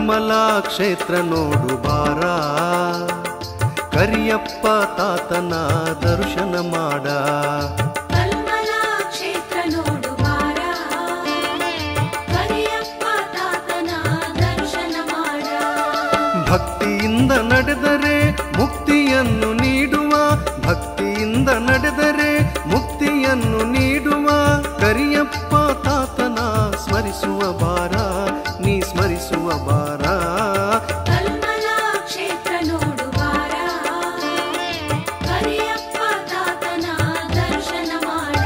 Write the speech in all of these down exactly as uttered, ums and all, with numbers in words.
ಕಲ್ಮಲಾ ಕ್ಷೇತ್ರ ನೋಡು ಬಾರ, ಕರಿಯಪ್ಪ ತಾತನ ದರ್ಶನ ಮಾಡ. ಕಲ್ಮಲಾ ಕ್ಷೇತ್ರ ನೋಡು ಬಾರ, ಕರಿಯಪ್ಪ ತಾತನ ದರ್ಶನ ಮಾಡ. ಭಕ್ತಿಯಿಂದ ನಡೆದರೆ ಮುಕ್ತಿಯನ್ನು ನೀಡುವ, ಭಕ್ತಿಯಿಂದ ನಡೆದರೆ ಮುಕ್ತಿಯನ್ನು ನೀಡುವ ಕರಿಯಪ್ಪ ತಾತನ ಸ್ಮರಿಸುವ ಬಾರ, ನೀ ಸ್ಮರಿಸುವ ಬಾರ. ಕಲ್ಮಲಾ ಕ್ಷೇತ್ರ ನೋಡು ಬಾರ, ಕರಿಯಪ್ಪ ತಾತನ ದರ್ಶನ ಮಾಡ.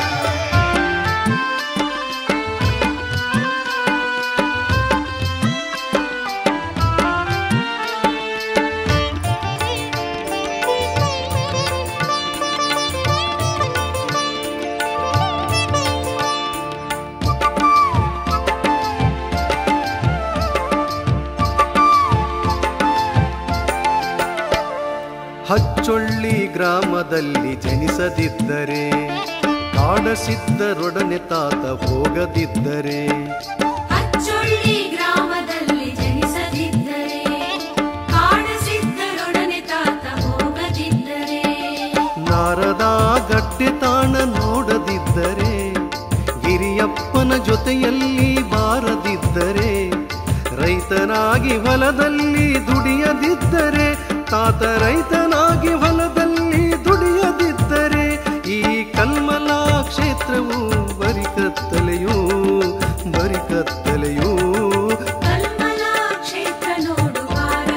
ಹಚ್ಚೊಳ್ಳಿ ಗ್ರಾಮದಲ್ಲಿ ಜನಿಸದಿದ್ದರೆ, ಕಾಡಸಿದ್ದರೊಡನೆ ತಾತ ಹೋಗದಿದ್ದರೆ. ಹಚ್ಚೊಳ್ಳಿ ಗ್ರಾಮದಲ್ಲಿ ಜನಿಸದಿದ್ದರೆ, ಕಾಡಸಿದ್ದರೊಡನೆ ತಾತ ಹೋಗದಿದ್ದರೆ. ನಾರದ ಗಡ್ಡೆ ತಾಣ ನೋಡದಿದ್ದರೆ, ಗಿರಿಯಪ್ಪನ ಜೊತೆಯಲ್ಲಿ ಬಾರದಿದ್ದರೆ, ರೈತನಾಗಿ ಹೊಲದಲ್ಲಿ ದುಡಿಯದಿದ್ದರೆ, ತಾತ ರೈತನಾಗಿ ಹೊಲದಲ್ಲಿ ದುಡಿಯದಿದ್ದರೆ, ಈ ಕಲ್ಮಲಾ ಕ್ಷೇತ್ರವು ಬರಿ ಕತ್ತಲೆಯೂ ಬರಿ ಕತ್ತಲೆಯೂ. ಕಲ್ಮಲಾ ಕ್ಷೇತ್ರ ನೋಡು ಬಾರ,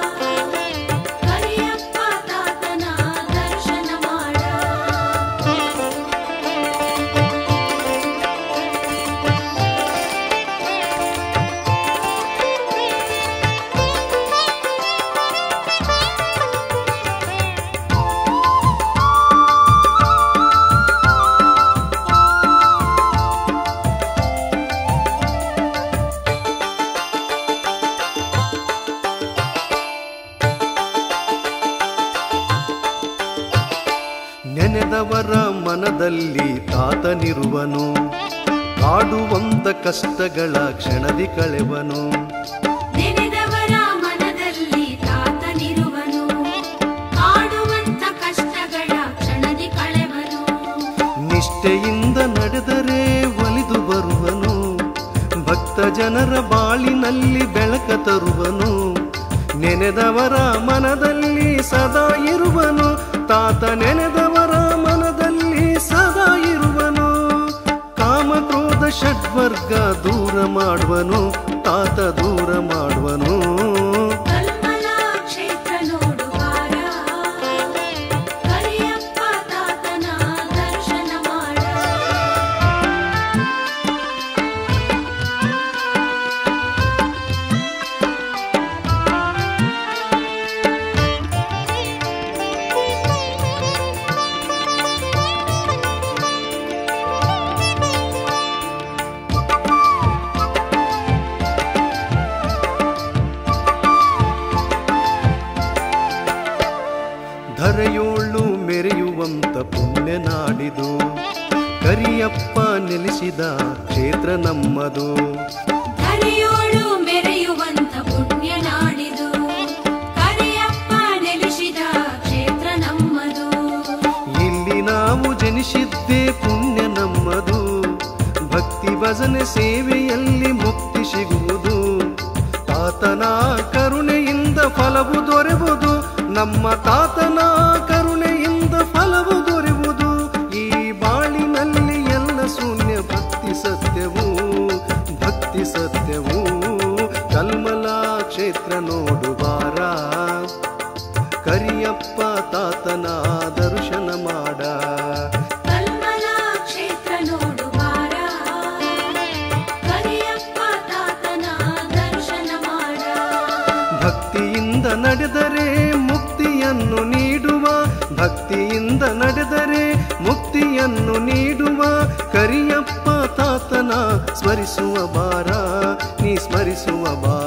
ಕರಿಯಪ್ಪ ತಾತನ ದರ್ಶನ ಮಾಡ. ನೆನೆದವರ ಮನದಲ್ಲಿ ತಾತನಿರುವನು, ಕಾಡುವಂತ ಕಷ್ಟಗಳ ಕ್ಷಣದಿ ಕಳೆವನು. ನೆನೆದವರ ಮನದಲ್ಲಿ ತಾತನಿರುವನು, ಕಾಡುವಂತ ಕಷ್ಟಗಳ ಕ್ಷಣದಿ ಕಳೆವನು. ನಿಷ್ಠೆಯಿಂದ ನಡೆದರೆ ಒಲಿದು ಬರುವನು, ಭಕ್ತ ಜನರ ಬಾಳಿನಲ್ಲಿ ಬೆಳಕ ತರುವನು. ನೆನೆದವರ ಮನದಲ್ಲಿ ಸದಾ ಇರುವನು, ತಾತ ನೆನೆದವರ ಮನದಲ್ಲಿ ಸದಾ ಇರುವನು. ಕಾಮ ಕ್ರೋಧ ಷಡ್ವರ್ಗ ದೂರ ಮಾಡುವನು, ತಾತ ದೂರ ಮಾಡುವನು. ಕಲ್ಮಲಾ ಕ್ಷೇತ್ರ ನೋಡು ಬಾರ, ಕರಿಯಪ್ಪ ತಾತನ ದರ್ಶನ ಮಾಡ. ಧರೆಯೋಳು ಮೆರೆಯುವಂತ ಪುಣ್ಯ ನಾಡಿದು, ಕರಿಯಪ್ಪ ನೆಲೆಸಿದ ಕ್ಷೇತ್ರ ನಮ್ಮದು. ಧರೆಯೋಳು ಮೆರೆಯುವಂತ ಪುಣ್ಯ ನಾಡಿದು, ಕರಿಯಪ್ಪ ನೆಲೆಸಿದ ಕ್ಷೇತ್ರ ನಮ್ಮದು. ಇಲ್ಲಿ ನಾವು ಜನಿಸಿದ್ದೇ ಪುಣ್ಯ ನಮ್ಮದು, ಭಕ್ತಿ ಭಜನೆ ಸೇವೆಯಲ್ಲಿ ಮುಕ್ತಿ ಸಿಗುವುದು. ತಾತನ ಕರುಣೆಯಿಂದ ಫಲವು ದೊರೆಯುವುದು, ನಮ್ಮ ತಾತನ ಕರುಣೆಯಿಂದ ಫಲವು ದೊರೆಯುವುದು. ಈ ಬಾಳಿನಲ್ಲಿ ಎಲ್ಲ ಶೂನ್ಯ ಭಕ್ತಿ ಸತ್ಯವು ಭಕ್ತಿ ಸತ್ಯವು. ಕಲ್ಮಲಾ ಕ್ಷೇತ್ರ ನೋಡು ಬಾರ, ಕರಿಯಪ್ಪ ತಾತನ ದರ್ಶನ ಮಾಡ. ಕಲ್ಮಲಾ ಕ್ಷೇತ್ರ ನೋಡು ಬಾರ, ಕರಿಯಪ್ಪ ತಾತನ ದರ್ಶನ ಮಾಡ. ಭಕ್ತಿಯಿಂದ ನಡೆದರೆ ಮುಕ್ತಿಯನ್ನು ನೀಡುವ, ಭಕ್ತಿಯಿಂದ ನಡೆದರೆ ಮುಕ್ತಿಯನ್ನು ನೀಡುವ ಕರಿಯಪ್ಪ ತಾತನ ಸ್ಮರಿಸುವ ಬಾರ, ನೀ ಸ್ಮರಿಸುವ ಬಾರ.